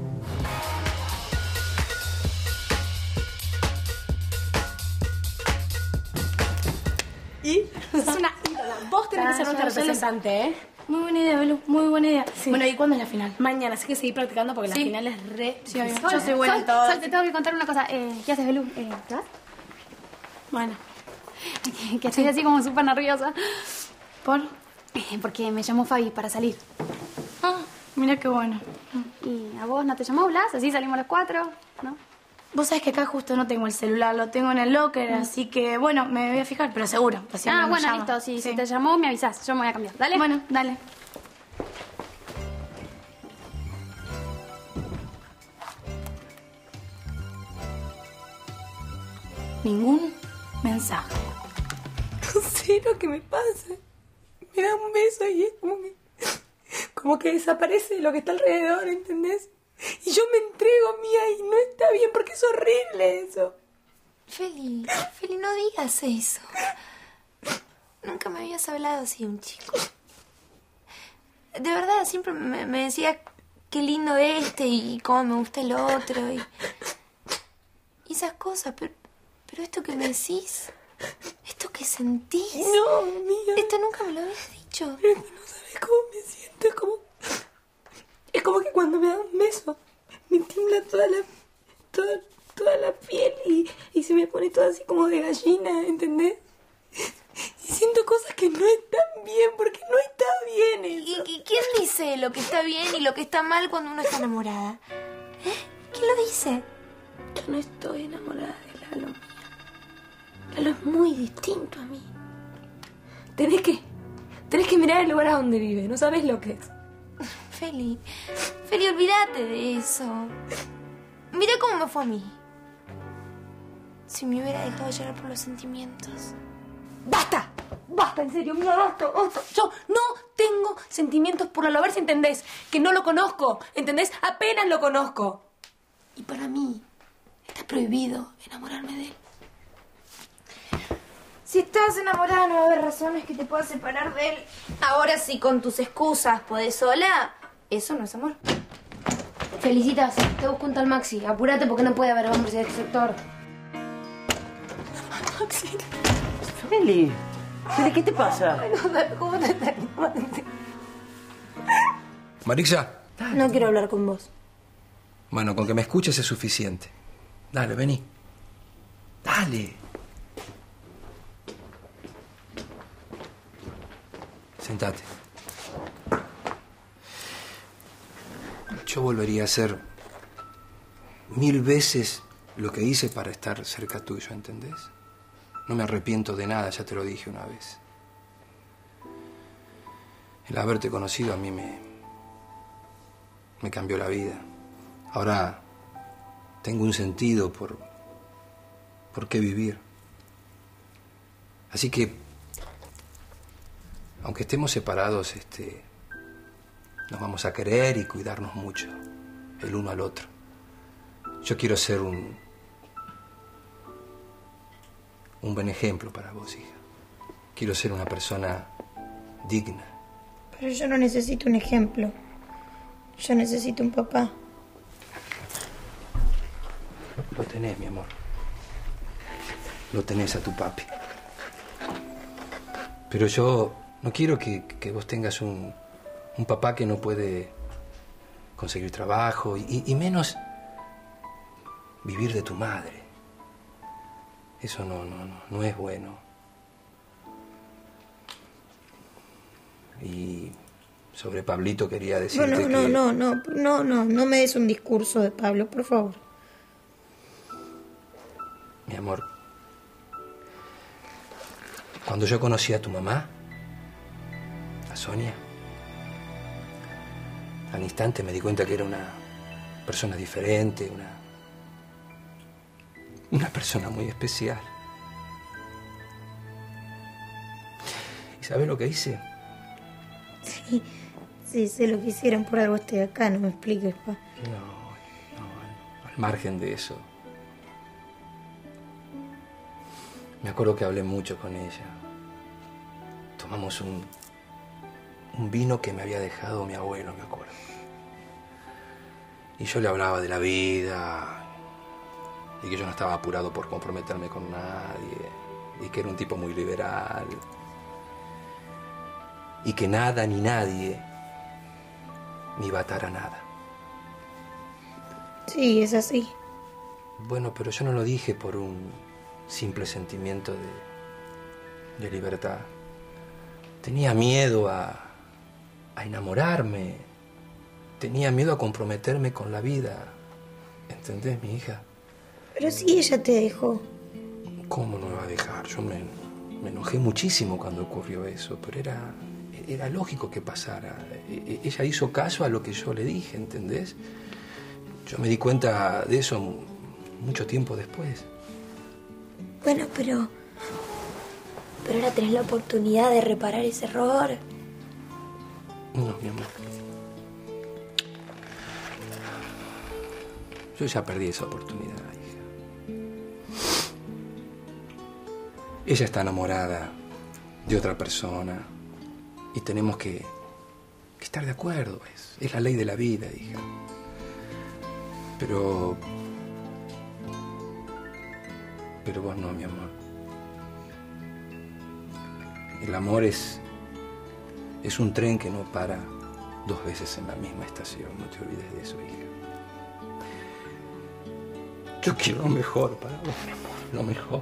¿Y? Es una ídola. Vos tenés que ser nuestra representante, ¿eh? Muy buena idea, Belu. Muy buena idea. Bueno, ¿y cuándo es la final? Mañana, así que seguir practicando porque Sí. la final es re... Sí, obvio. difícil. Yo soy buena en todo. Sol, te tengo que contar una cosa. Eh, ¿Qué haces, Belu? Eh, ¿Te vas? Bueno. Que, que estoy así como súper nerviosa. ¿Por? Eh, porque me llamó Fabi para salir. Ah, mira qué bueno. ¿Y a vos no te llamó Blas? Así salimos los cuatro, ¿no? Vos sabés que acá justo no tengo el celular, lo tengo en el locker, Mm. así que, bueno, me voy a fijar, pero seguro. pues siempre Ah, me bueno, llama. listo. Si, Sí. si te llamó, me avisás. Yo me voy a cambiar. Dale. Bueno, dale. Ningún mensaje. No sé lo que me pasa. Me da un beso y es como que... Como que desaparece lo que está alrededor, ¿entendés? Y yo me entrego, mía, y no está bien porque es horrible eso. Feli, Feli, no digas eso. Nunca me habías hablado así de un chico. De verdad, siempre me, me decía qué lindo este y cómo me gusta el otro y, y esas cosas, pero, pero esto que me decís, esto que sentís. No, mía. Esto nunca me lo habías dicho. Pero es que no sabes cómo me siento, es como... Es como que cuando me da un beso, me tiembla toda la... Toda, toda así como de gallina, ¿entendés? Y siento cosas que no están bien, porque no está bien eso. ¿Y, y quién dice lo que está bien y lo que está mal cuando uno está enamorada? ¿Eh? ¿Quién lo dice? Yo no estoy enamorada de Lalo. Lalo es muy distinto a mí. Tenés que, tenés que mirar el lugar a donde vive, no sabes lo que es. Feli, Feli, olvídate de eso. Mira cómo me fue a mí. Si me hubiera dejado llevar por los sentimientos. ¡Basta! ¡Basta, en serio! ¡Mira, basta, basta! Yo no tengo sentimientos por Lalo. A ver si entendés que no lo conozco. ¿Entendés? Apenas lo conozco. Y para mí está prohibido enamorarme de él. Si estás enamorada no va a haber razones que te puedan separar de él. Ahora si con tus excusas podés sola, eso no es amor. Felicitas, te busco un tal Maxi. Apúrate porque no puede haber hombres en este sector. Maxi. Feli, Feli, ¿qué te pasa? ¿Cómo te estás? Marixa. No quiero hablar con vos. Bueno, con que me escuches es suficiente. Dale, vení. Dale. Sentate. Yo volvería a hacer mil veces lo que hice para estar cerca tuyo, ¿entendés? No me arrepiento de nada, ya te lo dije una vez. El haberte conocido a mí me, me cambió la vida. Ahora tengo un sentido por, por qué vivir. Así que, aunque estemos separados, este, nos vamos a querer y cuidarnos mucho, el uno al otro. Yo quiero ser un, un buen ejemplo para vos, hija. Quiero ser una persona digna. Pero yo no necesito un ejemplo. Yo necesito un papá. Lo tenés, mi amor. Lo tenés a tu papi. Pero yo no quiero que, que vos tengas un, un papá que no puede conseguir trabajo y, y menos vivir de tu madre. Eso no, no, no, no es bueno. Y sobre Pablito quería decirte No, no, que... no, no, no, no, no, no me des un discurso de Pablo, por favor. Mi amor, cuando yo conocí a tu mamá, a Sonia, al instante me di cuenta que era una persona diferente, una, una persona muy especial. ¿Y sabes lo que hice? Sí, sí, sé lo que hicieron, por algo estoy acá, no me expliques, pa. No, no, al, al margen de eso. Me acuerdo que hablé mucho con ella. Tomamos un, un vino que me había dejado mi abuelo, me acuerdo. Y yo le hablaba de la vida y que yo no estaba apurado por comprometerme con nadie y que era un tipo muy liberal y que nada ni nadie me iba a atar a nada. Sí, es así. Bueno, pero yo no lo dije por un simple sentimiento de, de libertad. Tenía miedo a, a enamorarme. Tenía miedo a comprometerme con la vida. ¿Entendés, mi hija? Pero sí, ella te dejó. ¿Cómo no me va a dejar? Yo me, me enojé muchísimo cuando ocurrió eso, pero era, era lógico que pasara. E- ella hizo caso a lo que yo le dije, ¿entendés? Yo me di cuenta de eso mucho tiempo después. Bueno, pero... Pero ahora tenés la oportunidad de reparar ese error. No, mi amor. Yo ya perdí esa oportunidad, hija. Ella está enamorada de otra persona y tenemos que, que estar de acuerdo. Es, es la ley de la vida, hija. Pero... Pero vos no, mi amor. El amor es... es un tren que no para dos veces en la misma estación. No te olvides de eso, hija. Yo quiero lo mejor para vos, mi amor, lo mejor.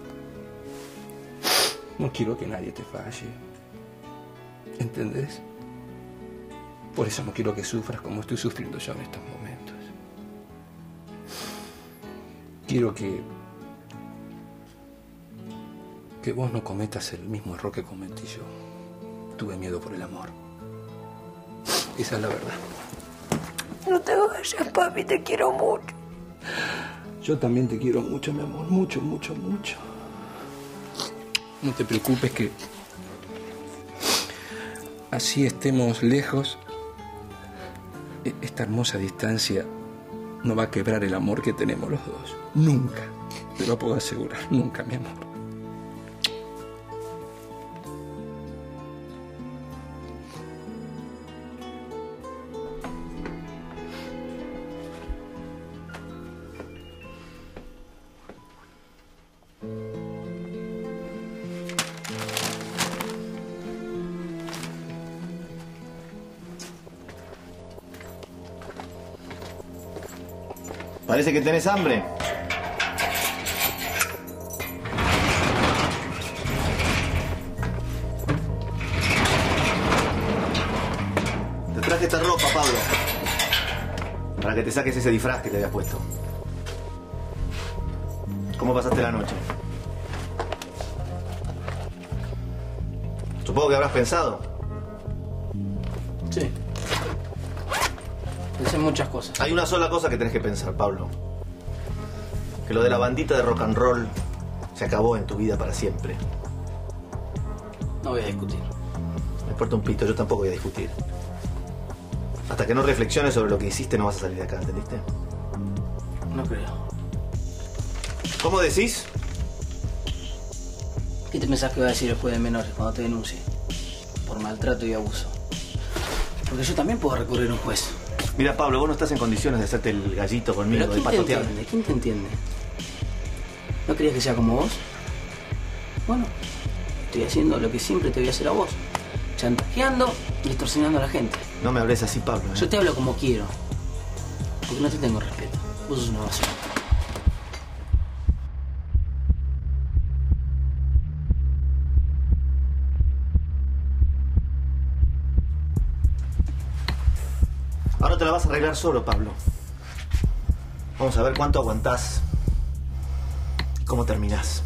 No quiero que nadie te falle. ¿Entendés? Por eso no quiero que sufras como estoy sufriendo yo en estos momentos. Quiero que... que vos no cometas el mismo error que cometí yo. Tuve miedo por el amor. Esa es la verdad. No te vayas, papi, te quiero mucho. Yo también te quiero mucho, mi amor. Mucho, mucho, mucho. No te preocupes que... así estemos lejos, esta hermosa distancia no va a quebrar el amor que tenemos los dos. Nunca. Te lo puedo asegurar. Nunca, mi amor. Parece que tenés hambre. Te traje esta ropa, Pablo. Para que te saques ese disfraz que te habías puesto. ¿Cómo pasaste la noche? Supongo que habrás pensado. Sí. Pensé en muchas cosas. Hay una sola cosa que tenés que pensar, Pablo. Que lo de la bandita de rock and roll se acabó en tu vida para siempre. No voy a discutir. Me importa un pito, yo tampoco voy a discutir. Hasta que no reflexiones sobre lo que hiciste no vas a salir de acá, ¿entendiste? No creo. ¿Cómo decís? ¿Qué te pensás que voy a decir después de menores cuando te denuncie? Por maltrato y abuso. Porque yo también puedo recurrir a un juez. Mira, Pablo, vos no estás en condiciones de hacerte el gallito conmigo, ¿Pero de quién te patotear. entiende? ¿Quién te entiende? ¿No querías que sea como vos? Bueno, estoy haciendo lo que siempre te voy a hacer a vos. Chantajeando y extorsionando a la gente. No me hables así, Pablo. ¿eh? Yo te hablo como quiero. Porque no te tengo respeto. Vos sos una basura. Ahora te la vas a arreglar solo, Pablo. Vamos a ver cuánto aguantás y cómo terminás.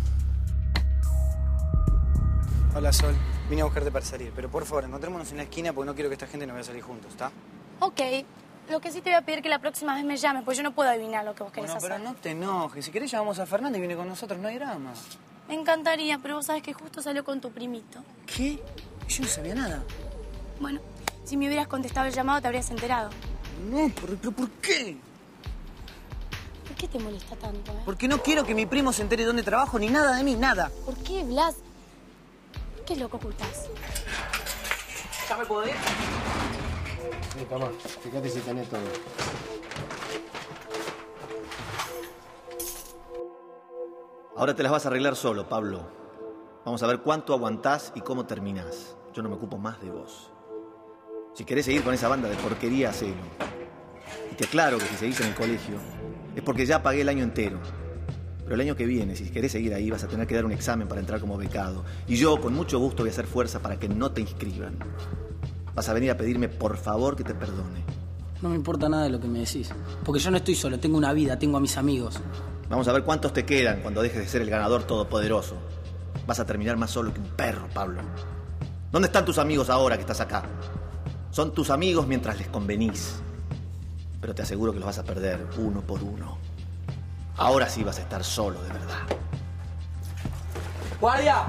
Hola, Sol. Vine a buscarte para salir, pero por favor, encontrémonos en la esquina porque no quiero que esta gente nos vaya a salir juntos, ¿está? Ok. Lo que sí te voy a pedir que la próxima vez me llames, porque yo no puedo adivinar lo que vos querés Bueno, hacer. pero no te enojes. Si querés llamamos a Fernanda y viene con nosotros, no hay drama. Me encantaría, pero vos sabés que justo salió con tu primito. ¿Qué? Yo no sabía nada. Bueno, si me hubieras contestado el llamado te habrías enterado. No, ¿pero, pero por qué? ¿Por qué te molesta tanto, eh? Porque no quiero que mi primo se entere dónde trabajo ni nada de mí, nada. ¿Por qué, Blas? ¿Qué es lo que ocultás? ¿Ya me puedo ir? Sí, toma, fíjate si tenés todo. Ahora te las vas a arreglar solo, Pablo. Vamos a ver cuánto aguantás y cómo terminás. Yo no me ocupo más de vos. Si querés seguir con esa banda de porquería, hacelo. Y te aclaro que si seguís en el colegio es porque ya pagué el año entero. Pero el año que viene, si querés seguir ahí, vas a tener que dar un examen para entrar como becado. Y yo, con mucho gusto, voy a hacer fuerza para que no te inscriban. Vas a venir a pedirme, por favor, que te perdone. No me importa nada de lo que me decís. Porque yo no estoy solo, tengo una vida, tengo a mis amigos. Vamos a ver cuántos te quedan cuando dejes de ser el ganador todopoderoso. Vas a terminar más solo que un perro, Pablo. ¿Dónde están tus amigos ahora que estás acá? Son tus amigos mientras les convenís. Pero te aseguro que los vas a perder uno por uno. Ahora sí vas a estar solo, de verdad. ¡Guardia!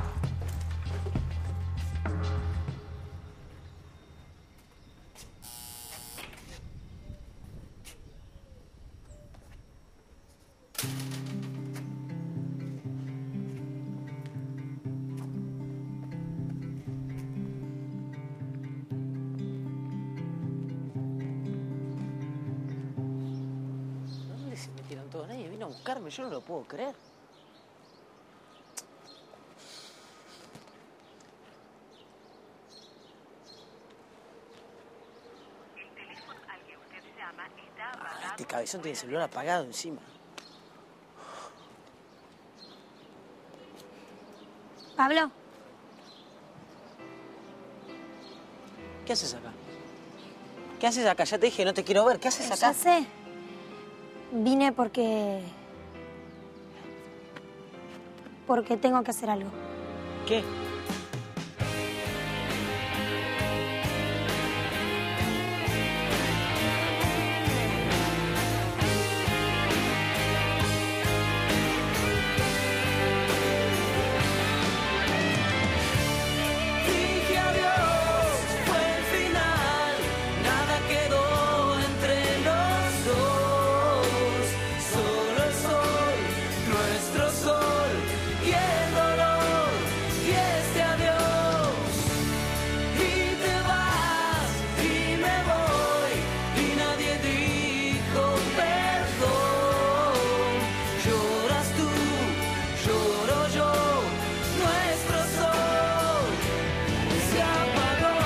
¿Dónde se metieron todos? Nadie vino a buscarme, yo no lo puedo creer. Ah, este cabezón tiene el celular apagado encima. Pablo, ¿Qué haces acá? ¿Qué haces acá? Ya te dije, no te quiero ver. ¿Qué haces acá? ya sé. Vine porque... Porque tengo que hacer algo. ¿Qué? Dije adiós, fue el final, nada quedó entre los dos, solo el sol, nuestro sol y el dolor y este adiós. Y te vas y me voy y nadie dijo perdón. Lloras tú, lloro yo, nuestro sol se apagó.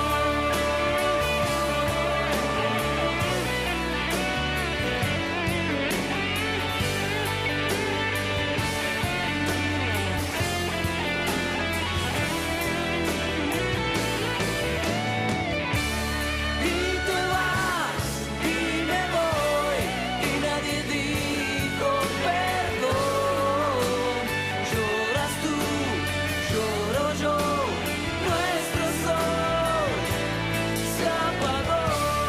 Y te vas y me voy y nadie dijo perdón. Lloras tú, lloro yo, nuestro sol se apagó.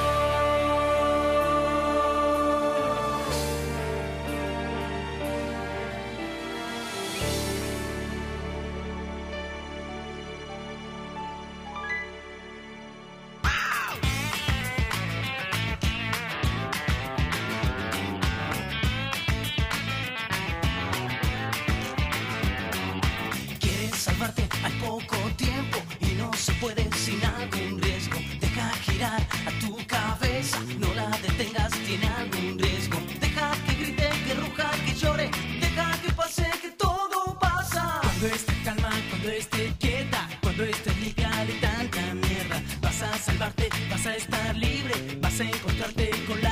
Quieres salvarte al poco tiempo y no se puede sin algún riesgo. Deja girar a tu cabeza, no la detengas, tiene algún riesgo. Deja que grite, que ruja, que llore, deja que pase, que todo pasa. Cuando esté calma, cuando esté quieta, cuando estés libre de tanta mierda, vas a salvarte, vas a estar libre, vas a encontrarte con la